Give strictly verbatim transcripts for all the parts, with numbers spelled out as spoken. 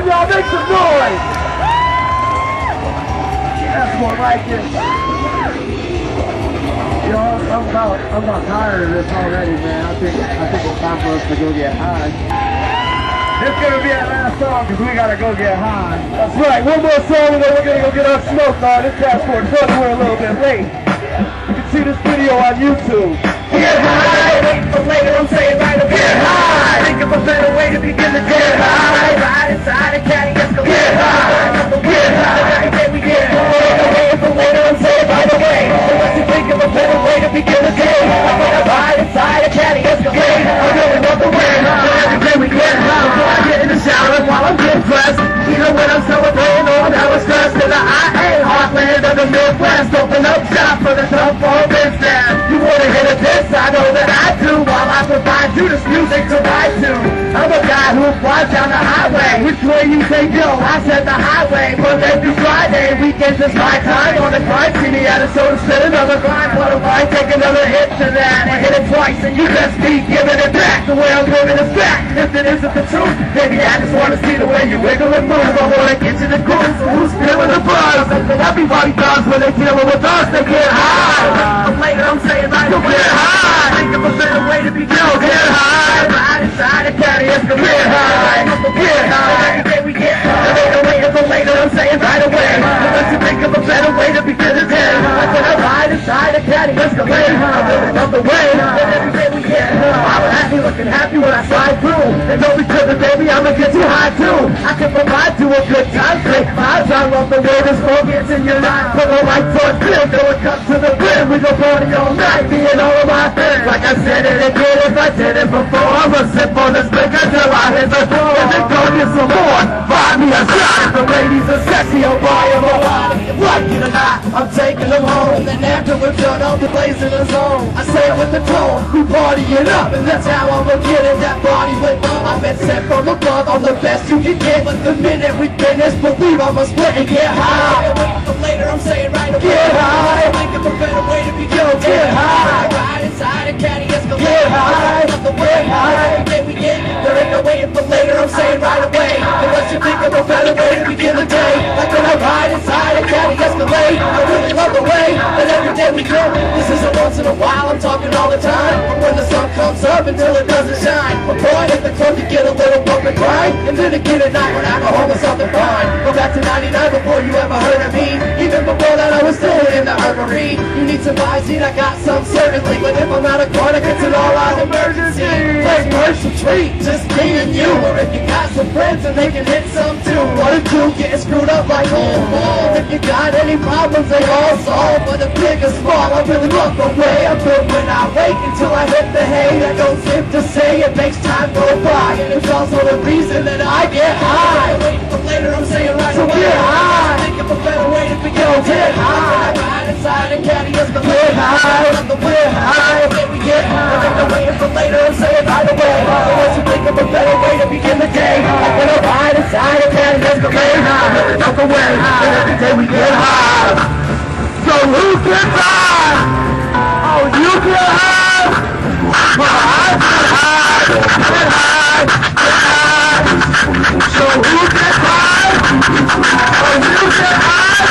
y'all make some noise! That's more like it. You know, I'm about, I'm about tired of this already, man. I think, I think it's time for us to go get high. This is gonna be our last song because we gotta go get high. That's right, one more song and then we're gonna go get our smoke on. This passport truck, we're a little bit late. You can see this video on YouTube. Get high, waiting for later, I'm saying right away. Get high, think of a better way to begin the day. Get high, ride inside a caddy, let's go get high. Get high, every day we get high. Waiting for later, I'm saying right away. Unless you think of a better way to begin the day. I'm gonna ride inside a caddy, let's go get high. I'm going up the way, every day we get high. I get in the shower while I'm getting dressed. Even when I'm celebrating all that was stressed. In the I A heartland of the Midwest. Open up shop for the tough for business. You wanna hit a diss, I know that I do. While I provide you this music to ride to. I'm a guy who flies down the highway. Which way you take, yo? I said the highway. Monday through Friday, weekends is my time. On the grind, see me at a soda, spit another grind. What if I take another hit to that? I hit it twice and you just keep giving it back. The way I'm living is back. If it isn't the truth, baby, I just wanna see the way you wiggle and move. I wanna get you the groove, so who's feeling the buzz? Something everybody does when they dealing with us, they get high. I'm later, I'm saying like, you get high. Think of a better way to be yo, get high. Ride inside a caddy, let's go get high. Get high, every day we get high. Later, waiting for later, I'm saying right away. Unless you think of a better way to begin the day. I'm gonna ride inside a caddy, let's go get high. Living up the way, and every day we get high. I'm happy, looking happy when I slide through. And don't be tripping, baby, I'ma get you high too. I can provide you a good time, great vibes. I love the way this song gets in your life. Put a light towards clear, go a cup to the brim. We go party all night, me and all of my friends. Like I said it again, if I did it before, I'ma sip on this liquor till I hit the floor. And then go get some more, buy me a shot. If the ladies are sexy, I'll buy them a lot. Like it or not, I'm taking them home. And then after we're done, I'll be blazing the zone. I say it with the tone, we partying up. And that's how I'ma get in that body with I'm been sent from above, I'm the best you can get. But the minute we finish, believe I'ma split and get high. Waiting for later, I'm saying right away. Get high, think of a better way to be yo, get high. Ride inside a caddy, let's go get high. Not the way high, every day we get. There ain't no waiting for later, I'm saying right away. Unless you think of a better way to begin the day. Like when I ride inside a caddy, Escalade. I really love the way that every day we go. This isn't once in a while, I'm talking all the time. But when the sun comes up until it doesn't shine. We're going at the club to get a little bump and grind. And then again at night when alcohol was something fine. Go back to ninety-nine before you ever heard of me. Even before that I was still in the armory. You need some Visine, I got some certainly. But if I'm out of chronic, it's an all-out emergency. Let's merge some treat, just me and you. Or if you got some friends and they can hit some too. One or two getting screwed up like all balls. If you got any problems, they all solve. But the big or small, I really walk away. I'm good when I wait until I hit the hay. That goes if to say it makes time go by. And it's also the reason that I get high. Waiting for later, I'm saying right so away. Get high. Think of a better way to begin. Yo, get high. Ride inside a caddy, let's go get high. Not the way high, okay, we get high. Think of waiting for later, I'm saying right away. Unless you think of a better way to begin the day. Like when I ride inside a caddy, let's go get high. Not the way, and every day we get high. So who gets high? Oh, you get high? Well, I get high. Get high. Get high. So who gets high? Oh, you get high?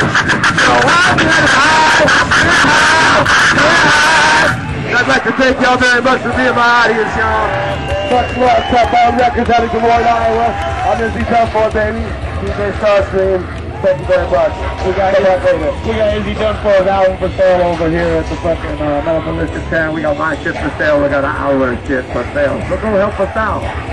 So I get high. Get high. Get high. I'd like to thank y'all very much for being my audience, y'all. Much love, Top Bound Records out of Des Moines, Iowa. I'm Izzy Dunford, baby. D J Starstream. Thank you very much. We got we got Izzy Dunford's album for sale over here at the fucking uh, Melvin Listed Town. We got my shit for sale. We got our shit for sale. So go help us out.